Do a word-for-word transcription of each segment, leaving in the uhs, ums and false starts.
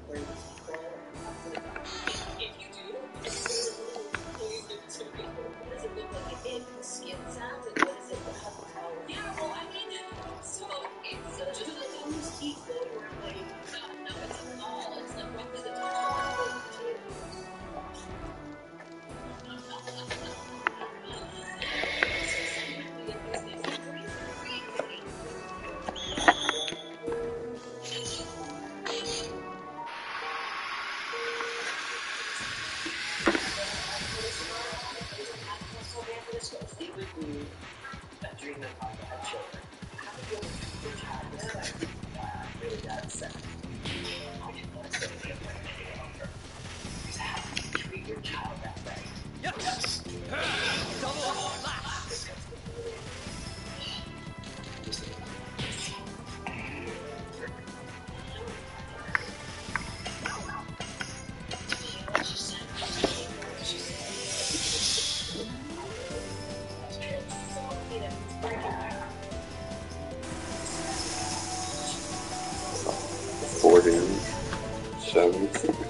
Seven.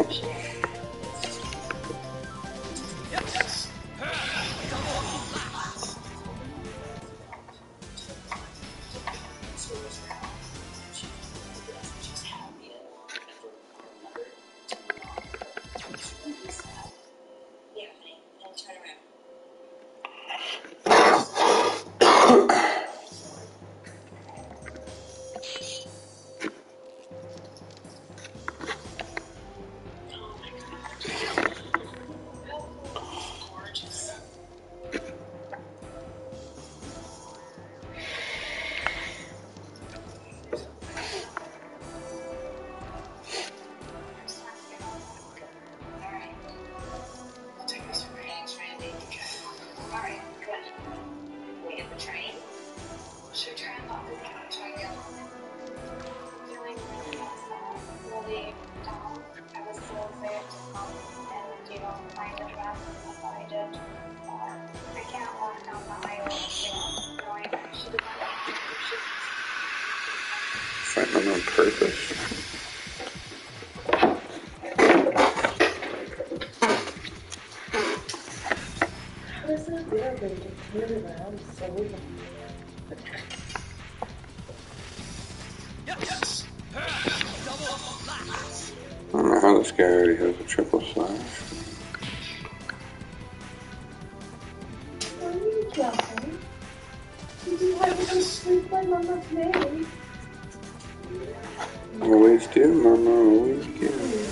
Find them on purpose. How does that work? They just turn around so long. I don't know how this guy already has a triple slash. What are you dropping? Did you have to go sleep by Mama today? Always do, Mama, always do.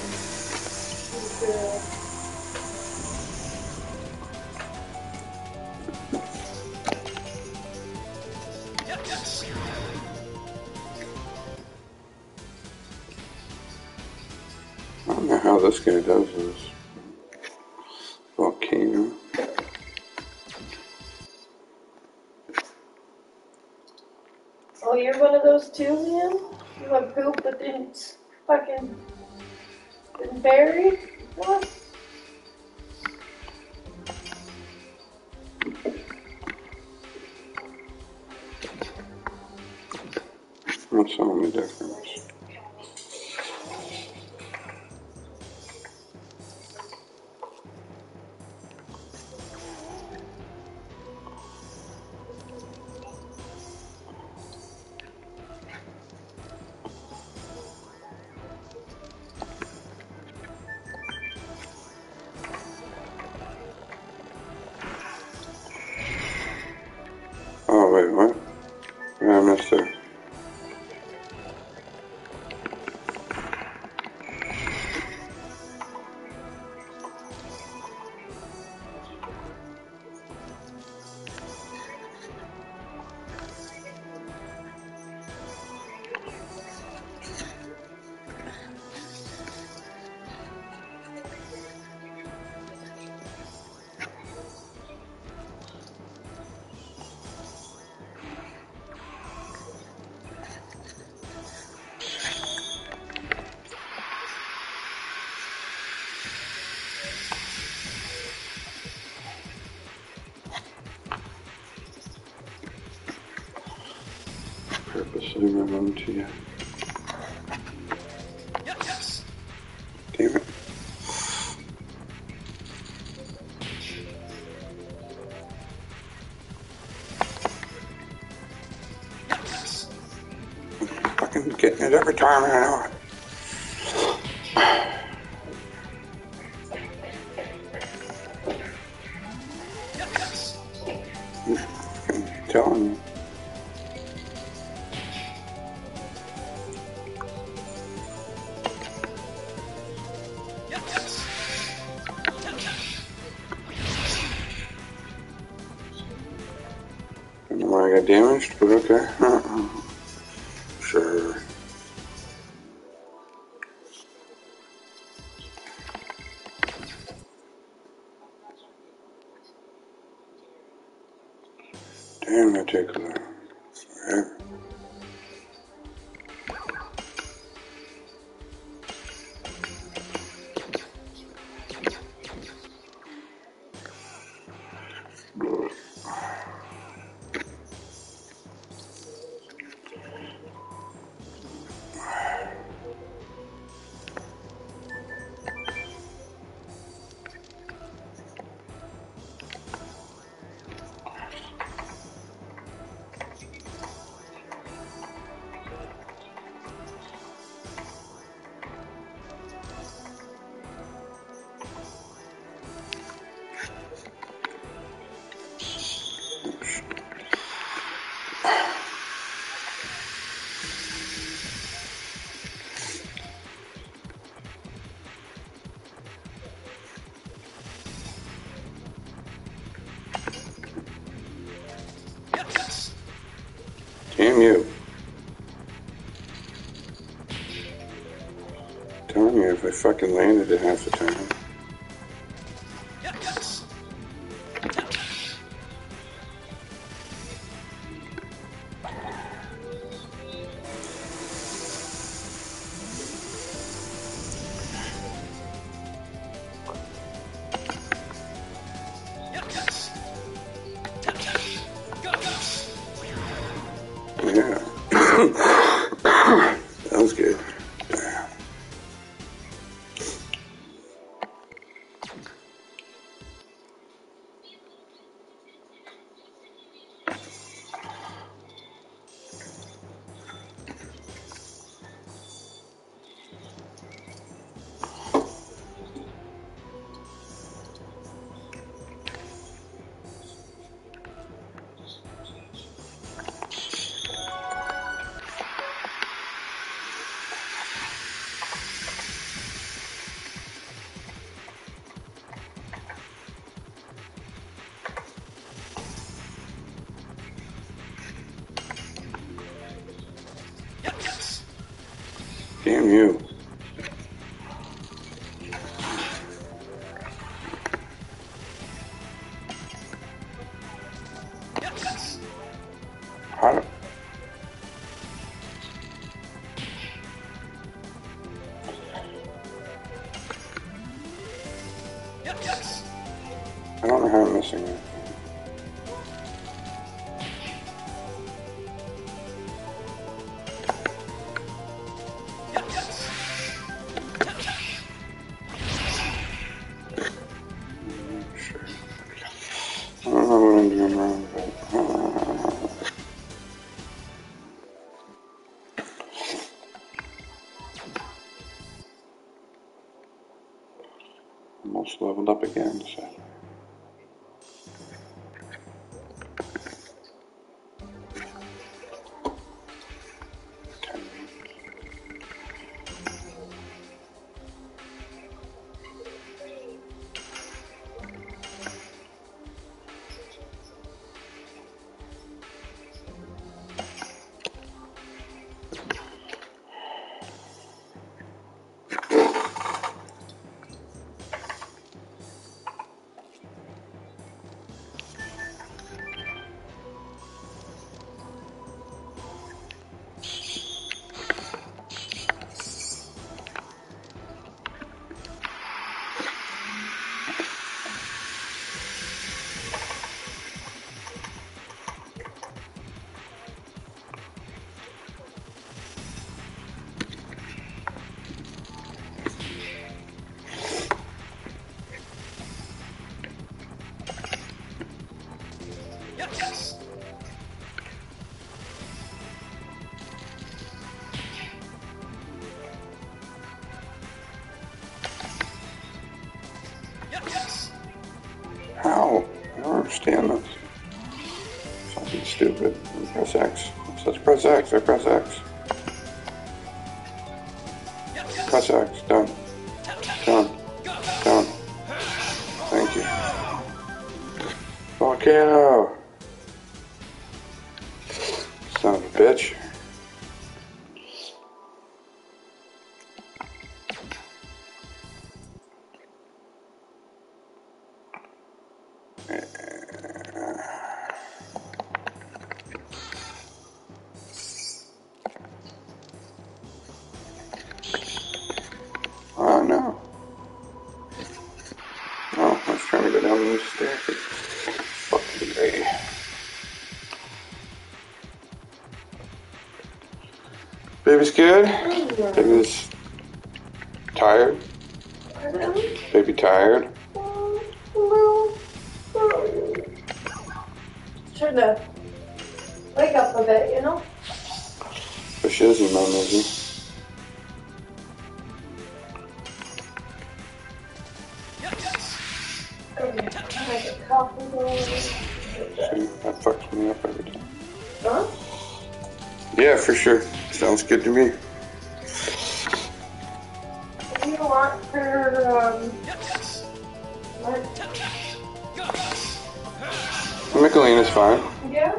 I don't know how this guy does this. Volcano. Oh, you're one of those too, Liam? You have poop but didn't fucking didn't bury? What? That's the only difference. Oh, wait, what? Yeah, I missed it. Purposely run to you. fucking getting it every time I know it. I'm telling you. I don't know why I got damaged, but okay. Sure. Damn, that takes forever. Damn you. I'm telling you, if I fucking landed it half the time. Yeah. That was good. Damn. Damn you. How? I don't know how I'm missing it. I don't know what I'm doing wrong, but uh, almost leveled up again. So. understand this. Something stupid. Press X. It says press X. I press X. Press X. Done. Done. Done. Thank you. Volcano! Son of a bitch. Oh no. Oh, I was trying to go down these stairs. Fucking great. Baby scared? Baby's tired? Baby tired? Trying to wake up a bit, you know? But she isn't, Mom, is he? Okay, can I get coffee going? See, that fucks me up every time. Huh? Yeah, for sure. Sounds good to me. What do you want for, um, what? Michelina's fine. Yeah?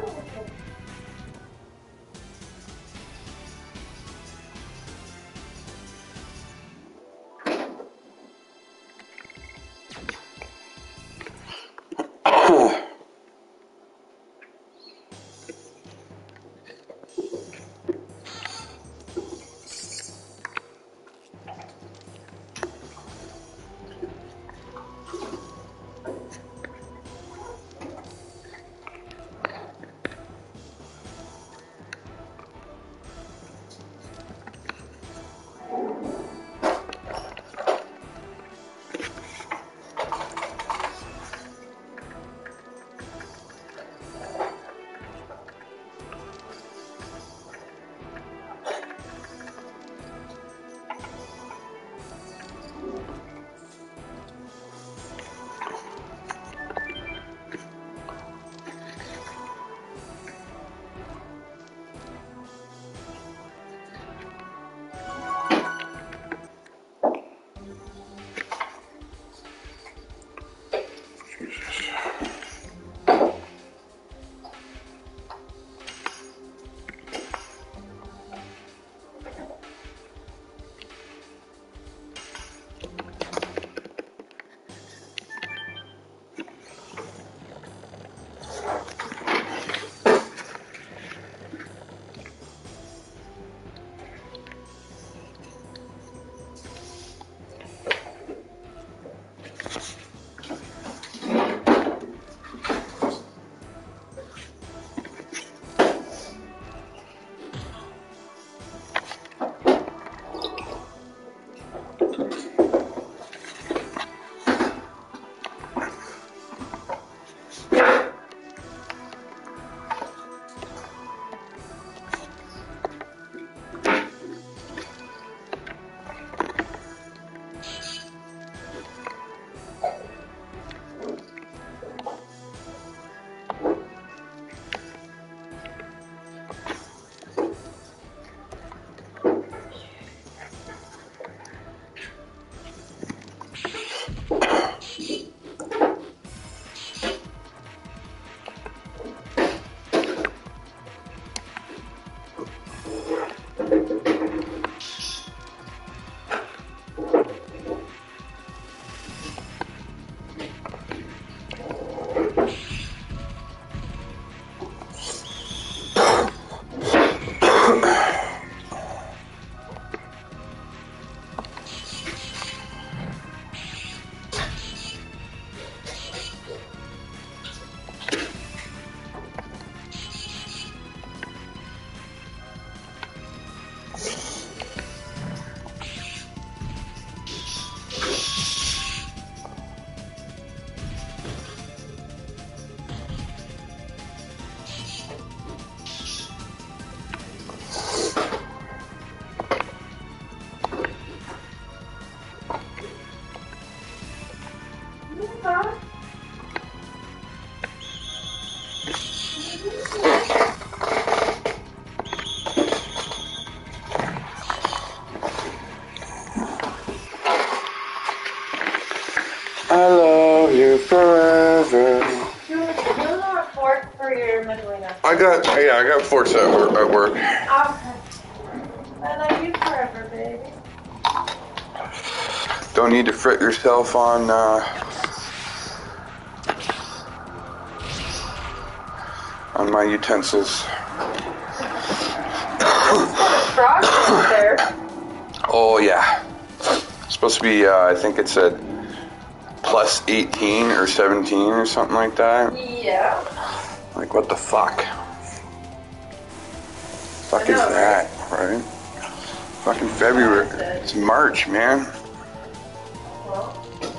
got, yeah, I got forks at work. At work. Okay. I love you forever, baby. Don't need to fret yourself on, uh, on my utensils. Frost up there. Oh, yeah. It's supposed to be, uh, I think it said plus eighteen or seventeen or something like that. Yeah. Like, what the fuck? Fuck I know, is that, right? Fucking February. It's March, man. Well.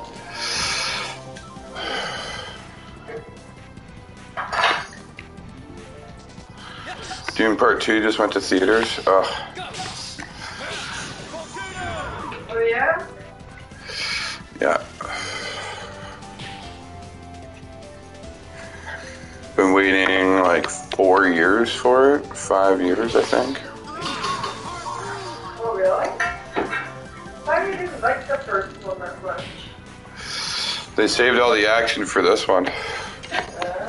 Dune Part two just went to theaters. Ugh. Oh, yeah? Yeah. Been waiting like four years for it. Five years, I think. Oh, really? Why do you didn't like the first one that much? They saved all the action for this one. Ah.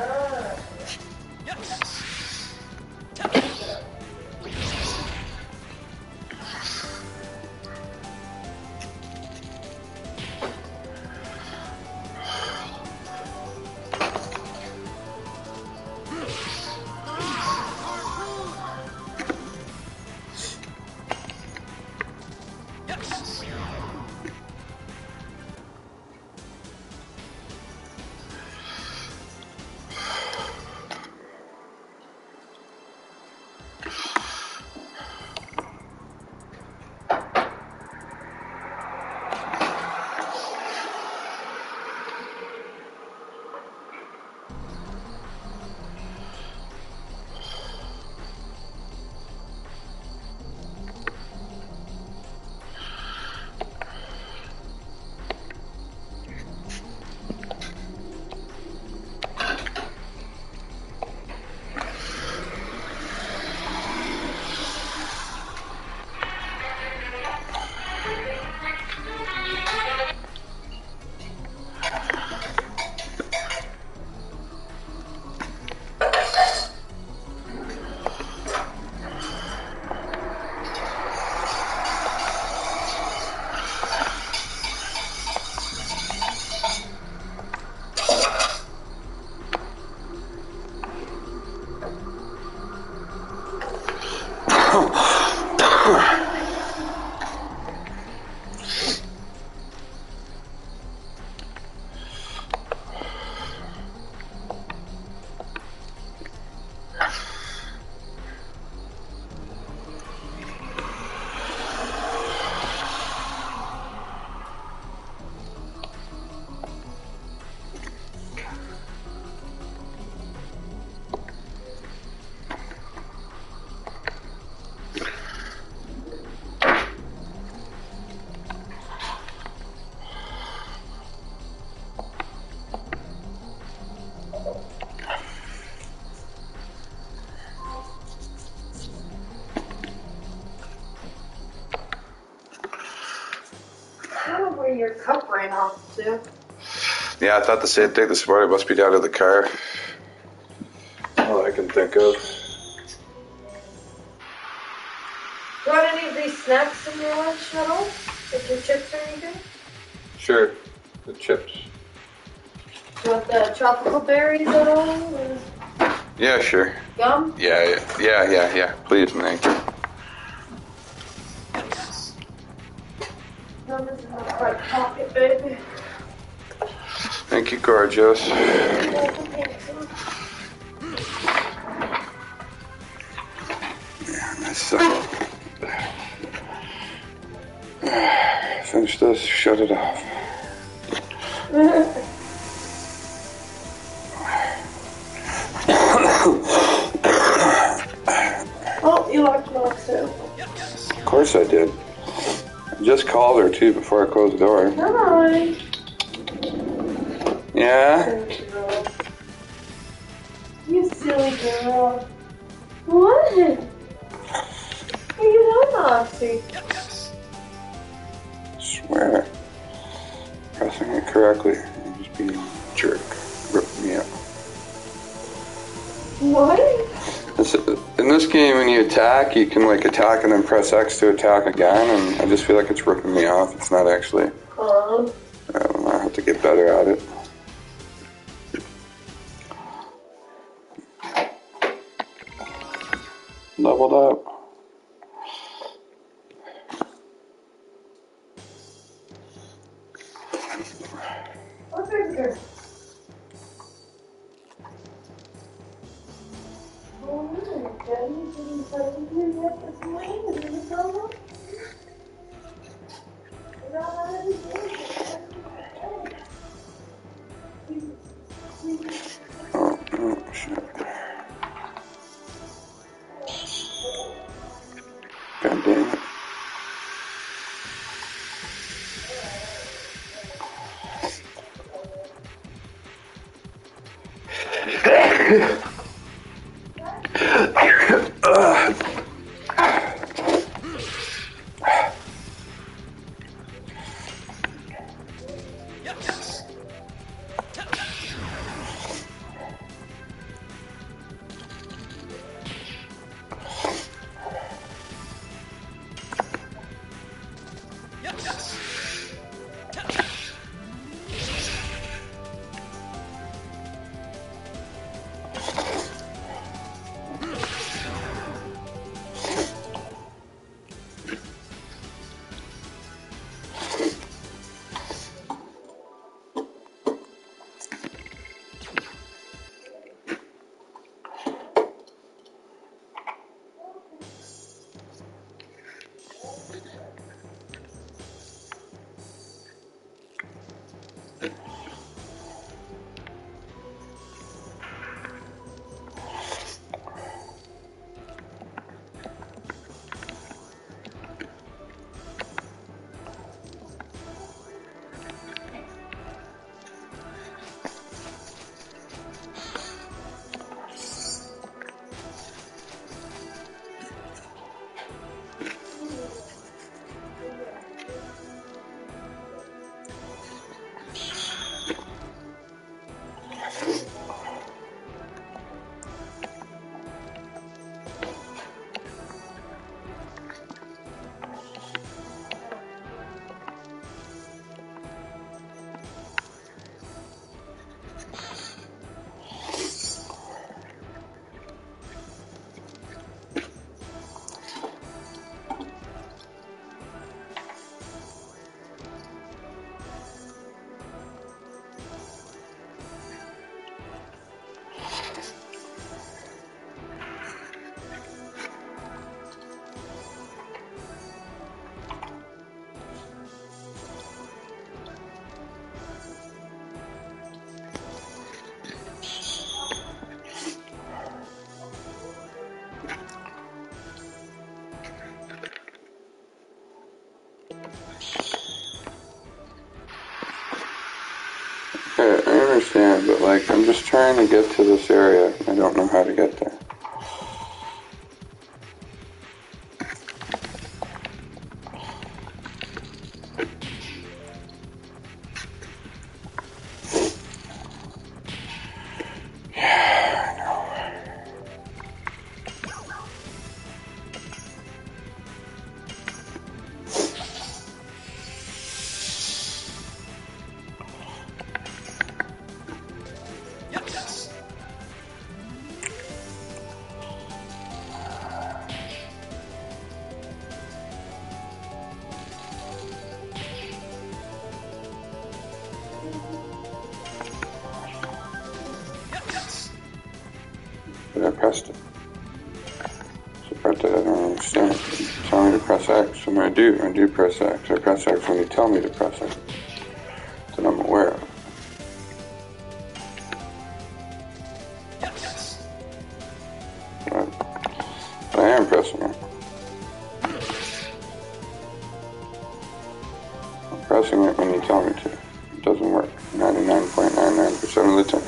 Where your cup ran off to. Yeah, I thought the same thing this morning. It must be down in the car. All I can think of. You want any of these snacks in your lunch at all? Like your chips or anything? Sure. The chips. You want the tropical berries at all? Or Yeah, sure. gum? Yeah, yeah, yeah, yeah, yeah. Please, thank you. Gum is in my front pocket, baby. Thank you, gorgeous. Yeah, Let's uh, finish this, shut it off. Oh, you locked milk too. Of course I did. I just called her too before I closed the door. Hi. Yeah? You silly girl. What? What are you doing, Moxie? Swear. Pressing it correctly. You're just being a jerk. Rip me up. What? game, when you attack, you can like attack and then press X to attack again, and I just feel like it's ripping me off. It's not actually. Uh, I don't know. I have to get better at it. Leveled up. what's it good? Alright, Daddy, didn't tell you yet this morning? Is it a problem? Is that how it is? Oh, oh shit. God damn it. I understand, but like, I'm just trying to get to this area. I don't know how to get there. But I pressed it. So part that I don't understand. Tell me to press X, and I do. I do press X. I press X when you tell me to press X. That I'm aware of. But, but I am pressing it. I'm pressing it when you tell me to. It doesn't work ninety-nine point nine nine percent of the time.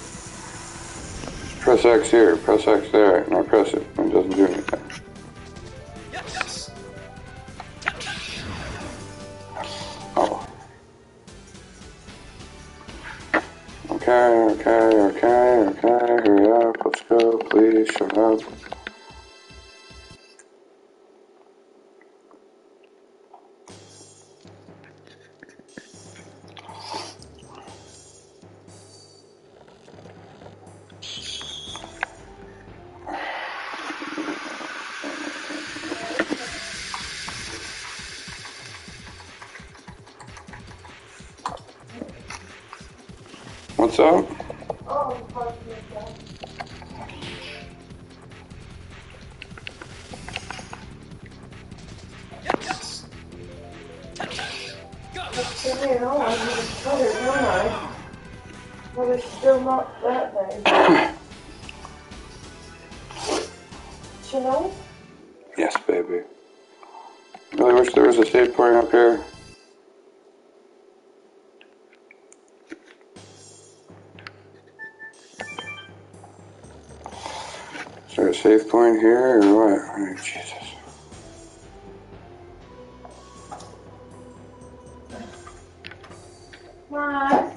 Press X here, press X there, and I press it, and it doesn't do anything. Oh. Okay, okay, okay, okay, hurry up, let's go, please, shut up. What's up? Oh, I'm parking this guy. Come here, oh, I need a cutter, don't I? Well, there's still not that big. You know? Yes, baby. Really wish there was a save point up here. Is there a save point here or what? Oh, Jesus. Mom.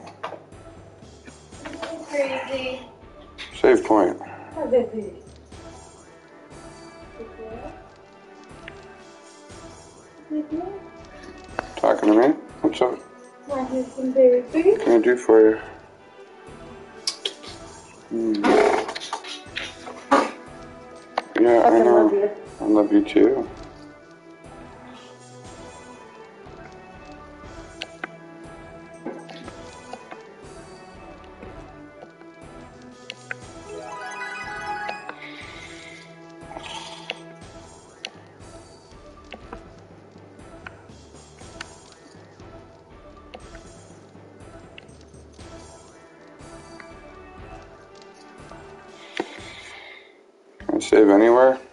I'm crazy. Save point. How busy? Talking to me? What's up? My handsome baby. What can I do for you? Hmm. Yeah, I, I know. Love you. I love you too. Can I save anywhere?